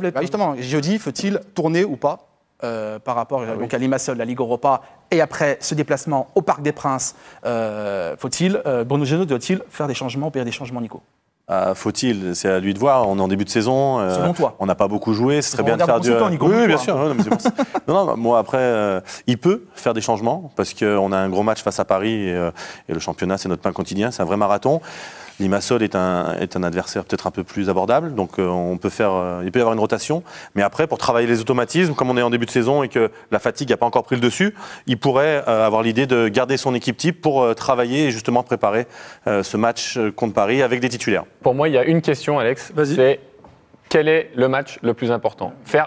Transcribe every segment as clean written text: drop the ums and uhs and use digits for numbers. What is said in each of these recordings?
Justement, jeudi, faut-il tourner ou pas par rapport donc à Limassol, la Ligue Europa, et après ce déplacement au Parc des Princes, Bruno Genesio doit-il faire des changements, opérer des changements, Nico? Faut-il? C'est à lui de voir. On est en début de saison. Selon toi? On n'a pas beaucoup joué. Ce serait bien de faire du. Nico, oui, bien sûr. Non, moi après, il peut faire des changements parce qu'on a un gros match face à Paris et le championnat, c'est notre pain quotidien. C'est un vrai marathon. Limassol est un adversaire peut-être un peu plus abordable, donc il peut y avoir une rotation. Mais après, pour travailler les automatismes, comme on est en début de saison et que la fatigue n'a pas encore pris le dessus, il pourrait avoir l'idée de garder son équipe type pour travailler et justement préparer ce match contre Paris avec des titulaires. Pour moi, il y a une question, Alex. C'est quel est le match le plus important? Faire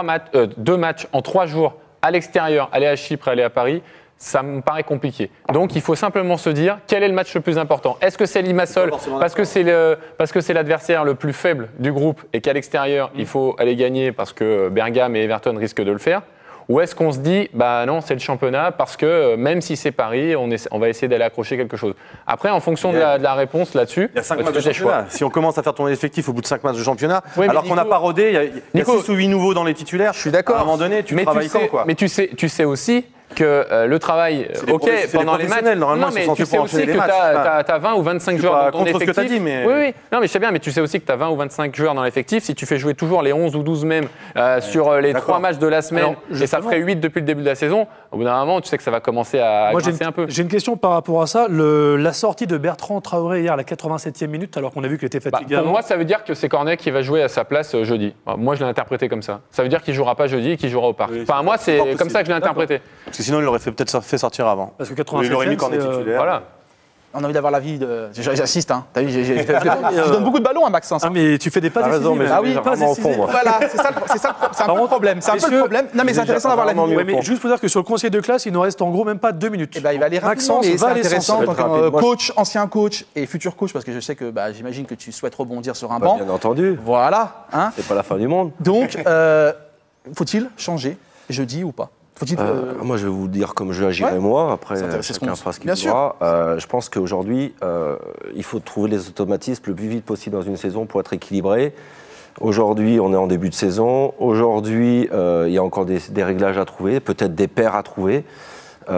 2 matchs en 3 jours à l'extérieur, aller à Chypre, aller à Paris, ça me paraît compliqué. Donc, il faut simplement se dire quel est le match le plus important. Est-ce que c'est Limassol parce que c'est l'adversaire le plus faible du groupe et qu'à l'extérieur, il faut aller gagner parce que Bergame et Everton risquent de le faire? Ou est-ce qu'on se dit, bah non, c'est le championnat parce que même si c'est Paris, on va essayer d'aller accrocher quelque chose. Après, en fonction de la réponse là-dessus, il y a 5 matchs de championnat. Si on commence à faire tourner l'effectif au bout de 5 matchs de championnat, alors qu'on n'a pas rodé, il y a 6 ou 8 nouveaux dans les titulaires. Je suis d'accord. À un moment donné, tu travailles quand, quoi. Mais tu sais aussi que le travail, pendant les matchs, non, mais tu sais aussi que tu as 20 ou 25 joueurs dans ton effectif. Ce que dit, mais... Oui, non, mais je sais bien, mais tu sais aussi que tu as 20 ou 25 joueurs dans l'effectif. Si tu fais jouer toujours les 11 ou 12 mêmes sur les 3 matchs de la semaine, et ça ferait 8 depuis le début de la saison, au bout d'un moment, tu sais que ça va commencer à grincer un peu. J'ai une question par rapport à ça. La sortie de Bertrand Traoré hier à la 87e minute, alors qu'on a vu qu'il était fatigué. Pour moi, ça veut dire que c'est Cornet qui va jouer à sa place jeudi. Moi, je l'ai interprété comme ça. Ça veut dire qu'il ne jouera pas jeudi et qu'il jouera au Parc. Enfin, moi, c'est comme ça que je l'ai interprété. Parce que sinon, il l'aurait peut-être fait sortir avant. Parce que 87e, il aurait mis Cornet titulaire. Voilà. On a envie d'avoir l'avis de. J'assiste, hein. T'as vu, je donne beaucoup de ballons à Maxence. Ah, mais tu fais des passes décisives. Ah oui, pas au fond, moi. Voilà, c'est un peu le problème. C'est un peu le problème. Non, mais c'est intéressant d'avoir l'avis. Oui, mais juste pour dire que sur le conseil de classe, il nous reste en gros même pas 2 minutes. Eh ben, il va aller rapidement. Maxence va aller intéressant en tant que coach, ancien coach et futur coach, parce que je sais que j'imagine que tu souhaites rebondir sur un banc. Bien entendu. Voilà. C'est pas la fin du monde. Donc, faut-il changer jeudi ou pas? Moi, je vais vous dire comme je agirais moi. Après, chacun fera ce qu'il voudra. Je pense qu'aujourd'hui, il faut trouver les automatismes le plus vite possible dans une saison pour être équilibré. Aujourd'hui, on est en début de saison. Aujourd'hui, il y a encore des réglages à trouver, peut-être des paires à trouver. Et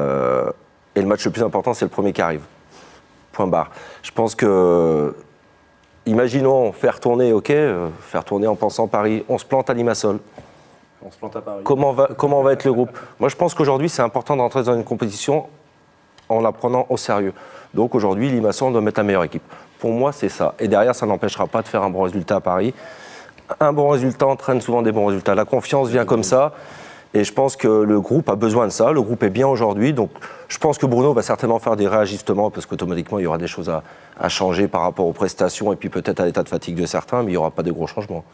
le match le plus important, c'est le premier qui arrive. Point barre. Je pense que, imaginons faire tourner, faire tourner en pensant Paris, on se plante à Limassol. On se plante à Paris. Comment va être le groupe? Moi, je pense qu'aujourd'hui, c'est important d'entrer dans une compétition en la prenant au sérieux. Donc aujourd'hui, Limassol doit mettre la meilleure équipe. Pour moi, c'est ça. Et derrière, ça n'empêchera pas de faire un bon résultat à Paris. Un bon résultat entraîne souvent des bons résultats. La confiance vient comme ça. Et je pense que le groupe a besoin de ça. Le groupe est bien aujourd'hui. Donc je pense que Bruno va certainement faire des réajustements parce qu'automatiquement, il y aura des choses à changer par rapport aux prestations et puis peut-être à l'état de fatigue de certains, mais il n'y aura pas de gros changements.